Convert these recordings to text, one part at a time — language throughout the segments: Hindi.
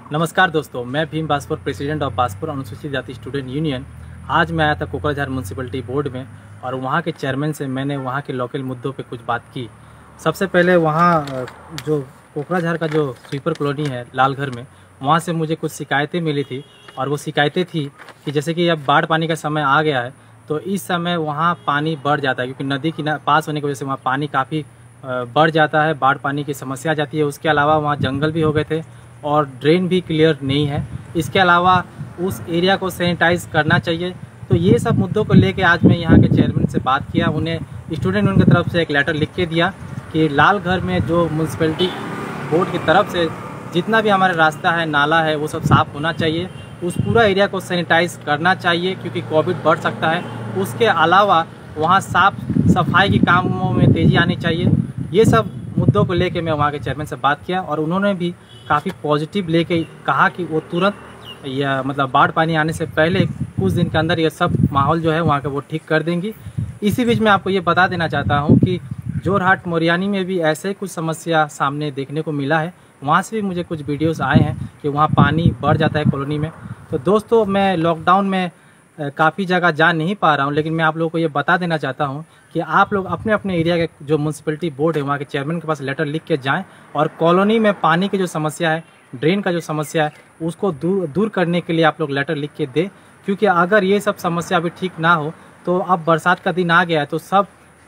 नमस्कार दोस्तों, मैं भीम बासपुर, प्रेसिडेंट ऑफ बासपुर अनुसूचित जाति स्टूडेंट यूनियन। आज मैं आया था कोकराझार म्यूनसिपलिटी बोर्ड में और वहाँ के चेयरमैन से मैंने वहाँ के लोकल मुद्दों पे कुछ बात की। सबसे पहले वहाँ जो कोकराझार का जो स्वीपर कॉलोनी है लालघर में, वहाँ से मुझे कुछ शिकायतें मिली थी और वो शिकायतें थी कि जैसे कि अब बाढ़ पानी का समय आ गया है तो इस समय वहाँ पानी बढ़ जाता है, क्योंकि नदी की पास होने की वजह से वहाँ पानी काफ़ी बढ़ जाता है, बाढ़ पानी की समस्या आ जाती है। उसके अलावा वहाँ जंगल भी हो गए थे और ड्रेन भी क्लियर नहीं है। इसके अलावा उस एरिया को सैनिटाइज करना चाहिए। तो ये सब मुद्दों को लेके आज मैं यहाँ के चेयरमैन से बात किया। उन्हें स्टूडेंट यूनियन की तरफ से एक लेटर लिख के दिया कि लालघर में जो म्यूनसिपलिटी बोर्ड की तरफ से जितना भी हमारा रास्ता है, नाला है, वो सब साफ़ होना चाहिए। उस पूरा एरिया को सैनिटाइज करना चाहिए क्योंकि कोविड बढ़ सकता है। उसके अलावा वहाँ साफ सफाई के कामों में तेज़ी आनी चाहिए। ये सब मुद्दों को लेके मैं वहाँ के चेयरमैन से बात किया और उन्होंने भी काफ़ी पॉजिटिव लेके कहा कि वो तुरंत या मतलब बाढ़ पानी आने से पहले कुछ दिन के अंदर ये सब माहौल जो है वहाँ का वो ठीक कर देंगी। इसी बीच मैं आपको ये बता देना चाहता हूँ कि जोरहाट मोरियानी में भी ऐसे कुछ समस्या सामने देखने को मिला है। वहाँ से भी मुझे कुछ वीडियोस आए हैं कि वहाँ पानी बढ़ जाता है कॉलोनी में। तो दोस्तों, मैं लॉकडाउन में काफ़ी जगह जा नहीं पा रहा हूँ, लेकिन मैं आप लोगों को ये बता देना चाहता हूँ कि आप लोग अपने अपने एरिया के जो म्यूनसिपलिटी बोर्ड है वहाँ के चेयरमैन के पास लेटर लिख के जाएं और कॉलोनी में पानी की जो समस्या है, ड्रेन का जो समस्या है, उसको दूर करने के लिए आप लोग लेटर लिख के दें। क्योंकि अगर ये सब समस्या अभी ठीक ना हो तो अब बरसात का दिन आ गया है तो सब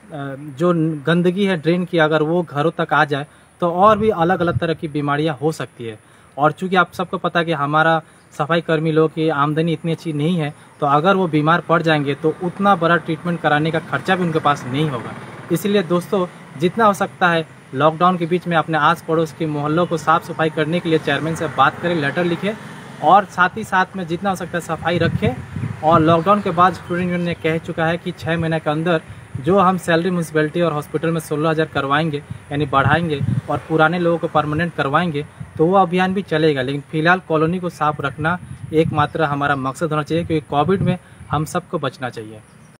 जो गंदगी है ड्रेन की, अगर वो घरों तक आ जाए तो और भी अलग अलग तरह की बीमारियाँ हो सकती है। और चूँकि आप सबको पता है कि हमारा सफाई कर्मी लोगों की आमदनी इतनी अच्छी नहीं है, तो अगर वो बीमार पड़ जाएंगे तो उतना बड़ा ट्रीटमेंट कराने का खर्चा भी उनके पास नहीं होगा। इसलिए दोस्तों, जितना हो सकता है लॉकडाउन के बीच में अपने आस पड़ोस के मोहल्लों को साफ़ सफाई करने के लिए चेयरमैन से बात करें, लेटर लिखें और साथ ही साथ में जितना हो सकता है सफाई रखें। और लॉकडाउन के बाद स्टूडेंट यूनियन ने कह चुका है कि 6 महीने के अंदर जो हम सैलरी म्यूनसिपलिटी और हॉस्पिटल में 16,000 करवाएंगे, यानी बढ़ाएंगे और पुराने लोगों को परमानेंट करवाएंगे, तो वो अभियान भी चलेगा। लेकिन फिलहाल कॉलोनी को साफ रखना एकमात्र हमारा मकसद होना चाहिए, क्योंकि कोविड में हम सबको बचना चाहिए।